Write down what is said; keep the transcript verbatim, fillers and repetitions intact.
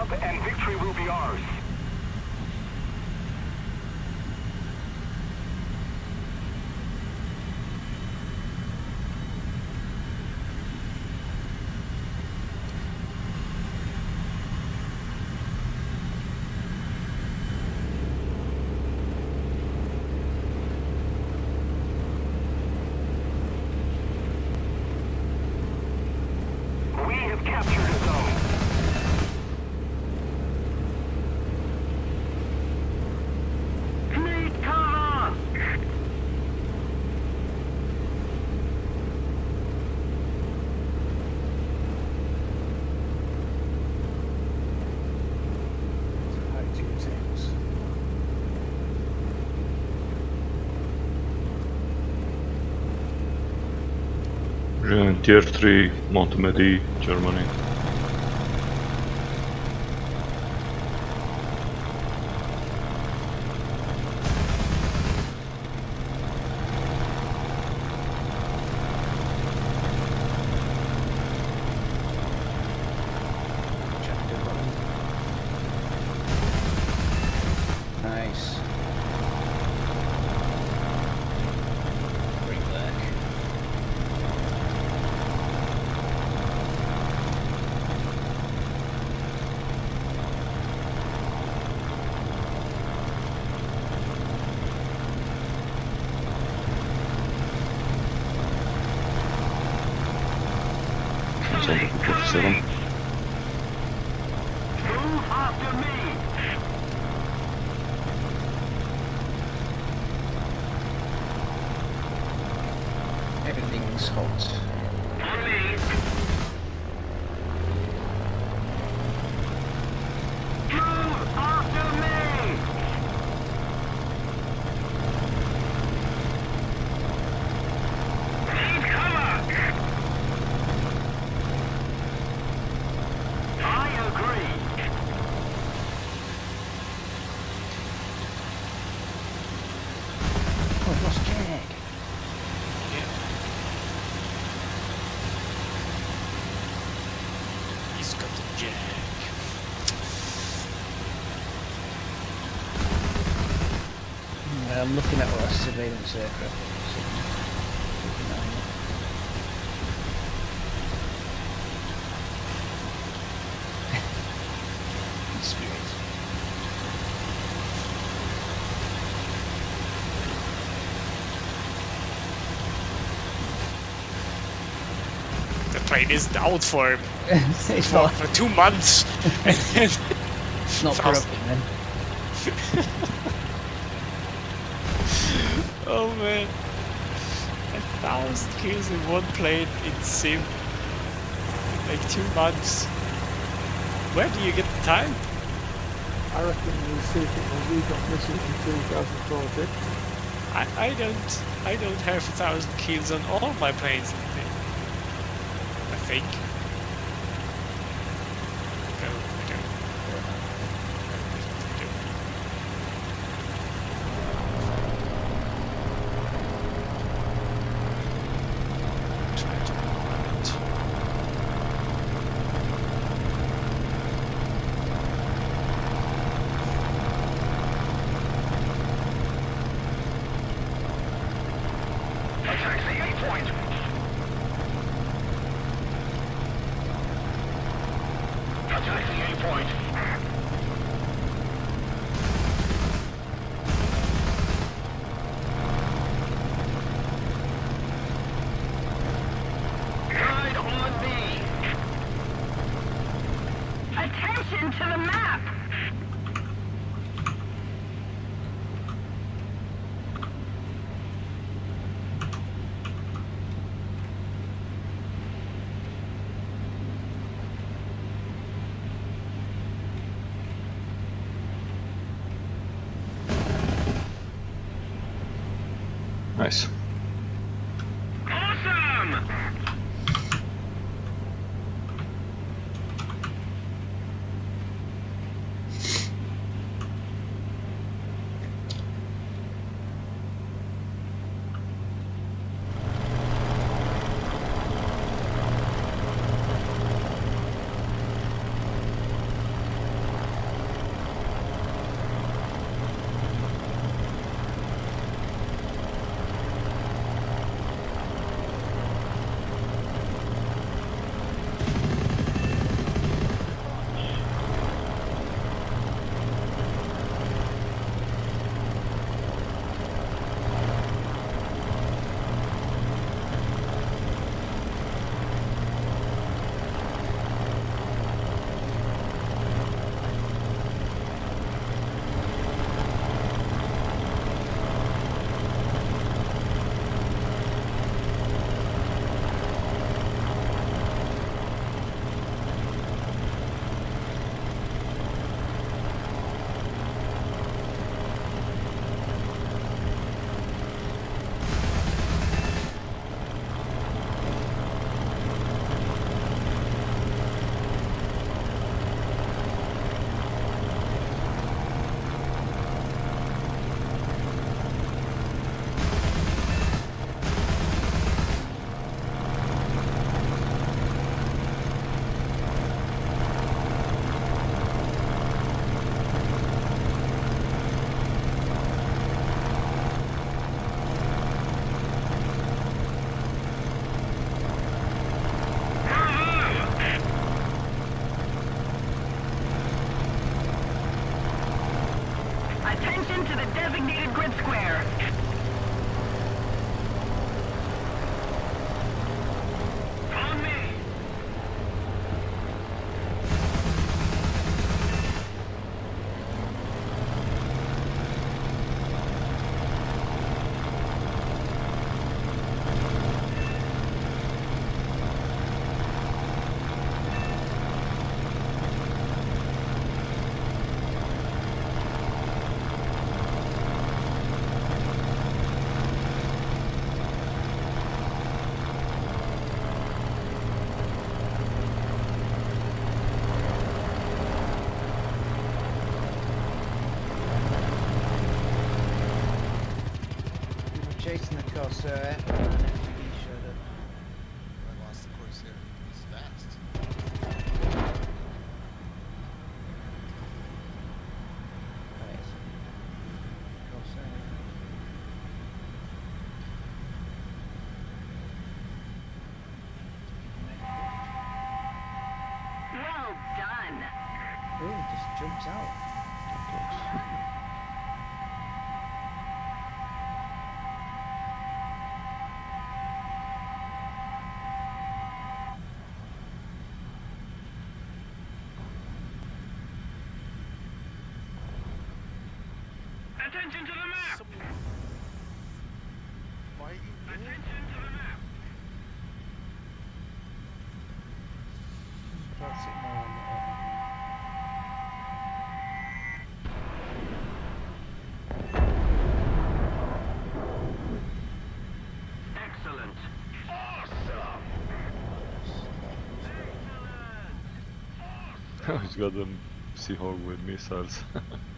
up and victory will be ours. We have captured a zone. Need cover! Hygiene tanks. Uh, Tier three, Montemedi, Germany. Chapter button. Nice. Great work. That's on fifty-seven. Move after me! Everything's hot. Release! Move after me! Need cover! I agree. Oh, I've lost Jag. He's got the Jag. Yeah, I'm looking at our surveillance aircraft. So, keeping an eye on it. Spirit. The plane isn't out for, It's for, not, for two months. it's not Fast. corrupting then. Oh man. A thousand kills in one plane in sim. Like two months. Where do you get the time? I reckon you see it when we got missiles in two thousand fourteen. I, I don't I don't have a thousand kills on all my planes in the I think. No, I don't. I don't. Try to run it. Attack the A point! Attack the A point! Guide on me! Attention to the map! Nice. Awesome! Attention to the designated grid square. On me. Chasing the Corsair, and F P V showed up. I lost the Corsair. He's fast. Right. Corsair. Well done. Ooh, just jumps out. Attention to the map. Why are you there? Attention to the map. Classic more on the Excellent. Awesome. He's got them Seahawk with missiles.